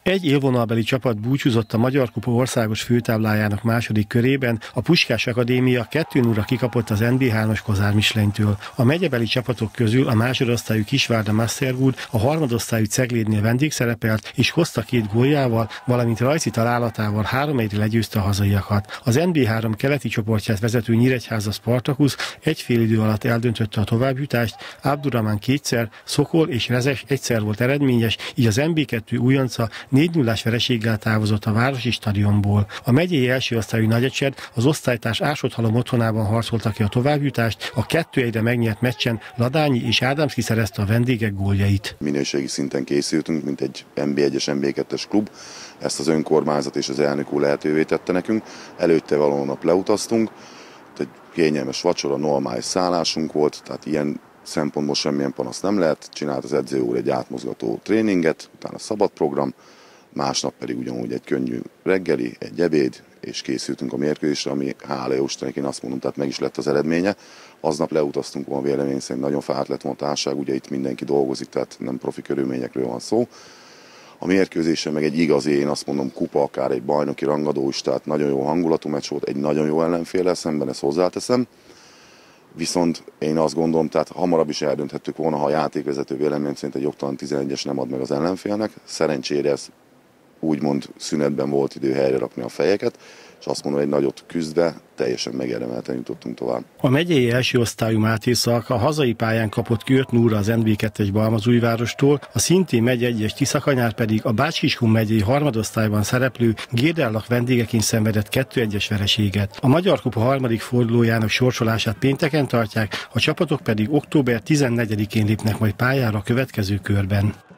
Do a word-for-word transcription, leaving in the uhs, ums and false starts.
Egy élvonalbeli csapat búcsúzott a Magyar Kupa országos főtáblájának második körében, a Puskás Akadémia kettő nulla kikapott az en bé hármas Kozár Mislénytől. A megyebeli csapatok közül a másodosztályú Kisvárda Mastergood, a harmadosztályú Ceglédnél vendégszerepelt és hozta két góljával, valamint rajci találatával három egyre legyőzte a hazaiakat. Az en bé három keleti csoportját vezető Nyíregyháza Spartacus egy fél idő alatt eldöntötte a továbbjutást, Abdurrahman kétszer, Szokol és Rezes egyszer volt eredményes, így az en bé kettő újonca négy nullás vereséggel távozott a városi stadionból. A megyei első osztályú Nagyecsed az osztálytárs Ásodhalom otthonában harcolta ki a továbbjutást, a kettő egyre megnyert meccsen Ladányi és Ádámszki szerezte a vendégek góljait. Minőségi szinten készültünk, mint egy en bé egyes, en bé kettes klub. Ezt az önkormányzat és az elnök úr lehetővé tette nekünk. Előtte való nap leutaztunk, egy kényelmes vacsora, normális szállásunk volt, tehát ilyen szempontból semmilyen panasz nem lehet. Csinált az edző úr egy átmozgató tréninget, utána szabad program, másnap pedig ugyanúgy egy könnyű reggeli, egy ebéd, és készültünk a mérkőzésre, ami hála jó Istennek, én azt mondom, tehát meg is lett az eredménye. Aznap leutaztunk volna, vélemény szerint nagyon fáradt lett volna a társaság, ugye itt mindenki dolgozik, tehát nem profi körülményekről van szó. A mérkőzésen meg egy igazi, én azt mondom, kupa, akár egy bajnoki rangadó is, tehát nagyon jó hangulatú meccs volt, egy nagyon jó ellenféllel szemben, ezt hozzáteszem. Viszont én azt gondolom, tehát hamarabb is eldönthettük volna, ha a játékvezető vélemény szerint egy jogtalan tizenegyes nem ad meg az ellenfélnek. Szerencsére ez úgymond szünetben volt idő helyre rakni a fejeket, és azt mondom, egy nagyot küzdve teljesen megérdemelten jutottunk tovább. A megyei első osztályú Máté Szalka a hazai pályán kapott öt nulla az en bé kettes Balmazújvárostól, a szintén megy egyes Tiszakanyár pedig a Bács-Kiskun megyei harmadosztályban szereplő Gérdellak vendégeként szenvedett kettő egyes vereséget. A Magyar Kupa harmadik fordulójának sorsolását pénteken tartják, a csapatok pedig október tizennegyedikén lépnek majd pályára a következő körben.